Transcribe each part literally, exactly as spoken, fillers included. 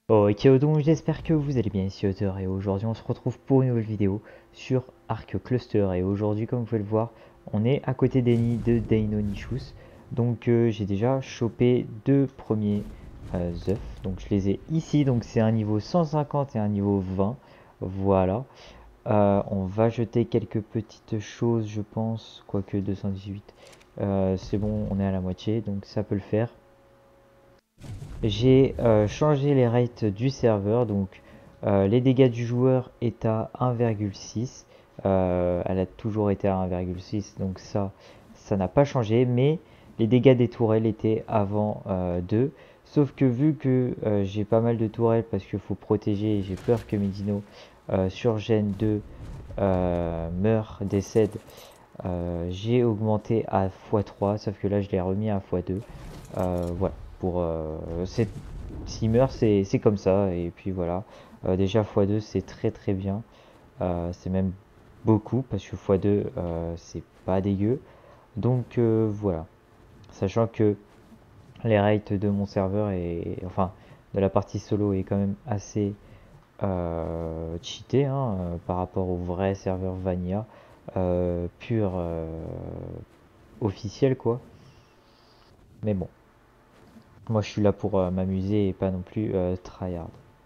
Ok, donc j'espère que vous allez bien ici Auteur et aujourd'hui on se retrouve pour une nouvelle vidéo sur Arc Cluster et aujourd'hui comme vous pouvez le voir on est à côté des nids de Deinonychus. Donc euh, j'ai déjà chopé deux premiers euh, œufs, donc je les ai ici, donc c'est un niveau cent cinquante et un niveau vingt, voilà. Euh, on va jeter quelques petites choses je pense, quoique deux cent dix-huit, euh, c'est bon, on est à la moitié donc ça peut le faire. J'ai euh, changé les rates du serveur, donc euh, les dégâts du joueur est à un virgule six, euh, elle a toujours été à un virgule six, donc ça, ça n'a pas changé, mais les dégâts des tourelles étaient avant euh, deux, sauf que vu que euh, j'ai pas mal de tourelles parce qu'il faut protéger et j'ai peur que mes dinos euh, sur Gen deux euh, meurent, décèdent, euh, j'ai augmenté à fois trois, sauf que là je l'ai remis à fois deux. Euh, voilà, pour euh, s'il meurt c'est comme ça, et puis voilà. Euh, déjà fois deux c'est très très bien, euh, c'est même beaucoup parce que fois deux euh, c'est pas dégueu. Donc euh, voilà, sachant que les rates de mon serveur et enfin de la partie solo est quand même assez euh, cheaté, hein, euh, par rapport au vrai serveur Vanilla euh, pur, euh, officiel quoi. Mais bon, moi je suis là pour euh, m'amuser et pas non plus euh, tryhard.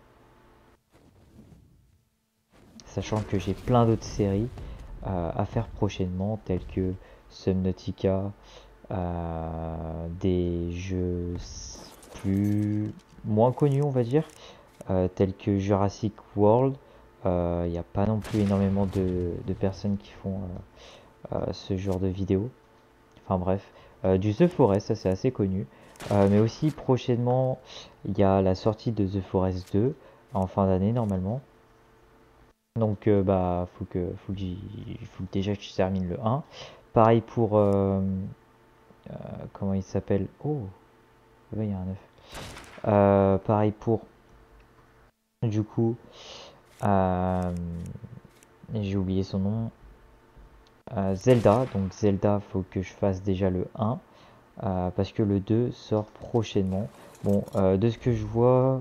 Sachant que j'ai plein d'autres séries euh, à faire prochainement, telles que Subnautica, euh, des jeux plus moins connus on va dire, euh, tels que Jurassic World. Il euh, n'y a pas non plus énormément de, de personnes qui font euh, euh, ce genre de vidéos. Enfin bref, euh, du The Forest, ça c'est assez connu. Euh, mais aussi prochainement, il y a la sortie de The Forest deux en fin d'année normalement. Donc euh, bah faut que faut que, faut que déjà que je termine le un. Pareil pour euh, euh, comment il s'appelle? Oh, il y a un œuf. Euh, pareil pour du coup, euh, j'ai oublié son nom. Euh, Zelda. Donc Zelda, faut que je fasse déjà le un. Euh, parce que le deux sort prochainement. Bon, euh, de ce que je vois,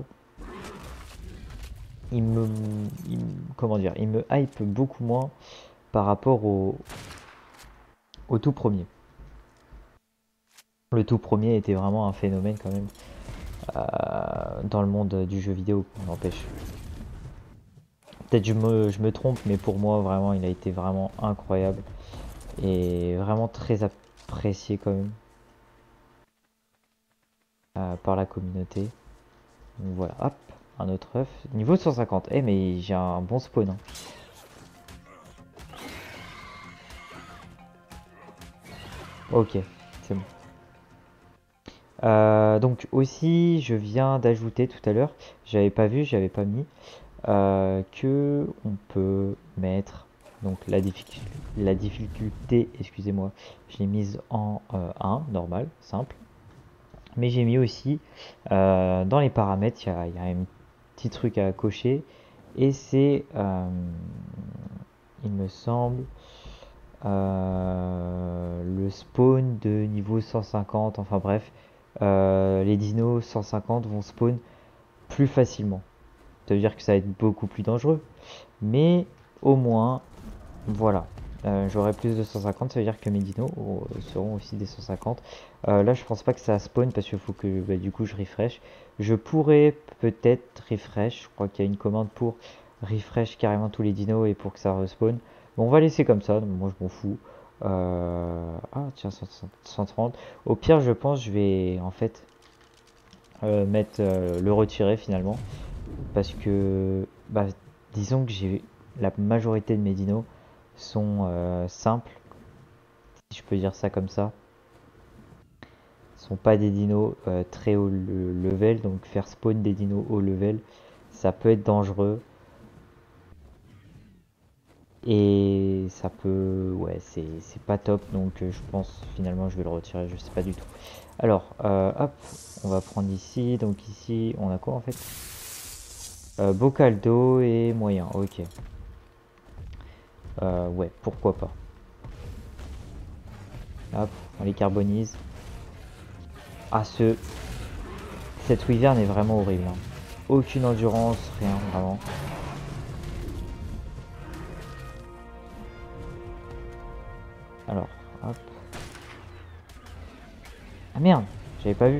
il me, il comment dire, il me hype beaucoup moins par rapport au, au tout premier. Le tout premier était vraiment un phénomène quand même, euh, dans le monde du jeu vidéo, n'empêche. Peut-être je me, je me trompe, mais pour moi vraiment il a été vraiment incroyable et vraiment très apprécié quand même, euh, par la communauté. Donc voilà, hop, un autre œuf. Niveau cent cinquante. Eh mais j'ai un bon spawn, hein. Ok, c'est bon. Euh, donc aussi, je viens d'ajouter tout à l'heure, j'avais pas vu, j'avais pas mis, euh, que on peut mettre donc la difficulté, la difficulté, excusez-moi, je l'ai mise en euh, un, normal, simple. Mais j'ai mis aussi euh, dans les paramètres, il y a, y a un petit truc à cocher et c'est, euh, il me semble, euh, le spawn de niveau cent cinquante, enfin bref, euh, les dinos cent cinquante vont spawn plus facilement. Ça veut dire que ça va être beaucoup plus dangereux, mais au moins, voilà. Euh, j'aurai plus de cent cinquante, ça veut dire que mes dinos oh, seront aussi des cent cinquante. Euh, là, je pense pas que ça spawn parce qu'il faut que bah, du coup je refresh. Je pourrais peut-être refresh. Je crois qu'il y a une commande pour refresh carrément tous les dinos et pour que ça respawn. Bon, on va laisser comme ça. Donc moi, je m'en fous. Euh... Ah, tiens, cent trente. Au pire, je pense, je vais en fait euh, mettre euh, le retirer finalement parce que, bah, disons que j'ai la majorité de mes dinos sont euh, simples, si je peux dire ça comme ça. Ce sont pas des dinos euh, très haut level, donc faire spawn des dinos haut level, ça peut être dangereux. Et ça peut, ouais, c'est pas top, donc euh, je pense finalement je vais le retirer, je sais pas du tout. Alors, euh, hop, on va prendre ici, donc ici on a quoi en fait, euh, bocal d'eau et moyen, ok. Euh, ouais, pourquoi pas. Hop, on les carbonise. Ah, ce... Cette wyvern est vraiment horrible, hein. aucune endurance, rien vraiment. Alors, hop. Ah merde, j'avais pas vu.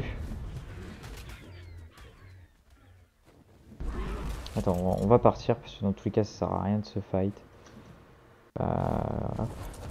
Attends, on va, on va partir parce que dans tous les cas ça sert à rien de se fight. Euh, hop.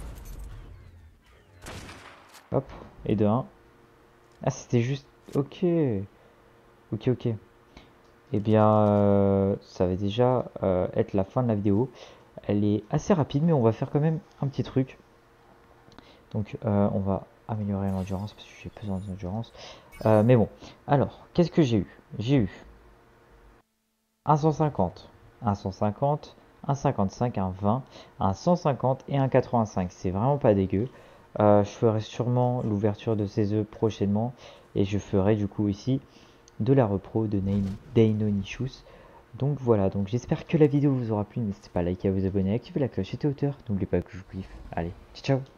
Hop, et de un. Ah c'était juste... Ok. Ok, ok. Eh bien, euh, ça va déjà euh, être la fin de la vidéo. Elle est assez rapide, mais on va faire quand même un petit truc. Donc, euh, on va améliorer l'endurance parce que j'ai besoin d'endurance. Euh, mais bon, alors, qu'est-ce que j'ai eu? J'ai eu un cent cinquante, un cent cinquante, un cinquante-cinq, un vingt, un cent cinquante et un quatre-vingt-cinq. C'est vraiment pas dégueu. Euh, je ferai sûrement l'ouverture de ces œufs prochainement. Et je ferai du coup ici de la repro de Deinonychus. Donc voilà, donc j'espère que la vidéo vous aura plu. N'hésitez pas à liker, à vous abonner, à activer la cloche et à hauteur. N'oubliez pas que je vous kiffe. Allez, ciao ciao.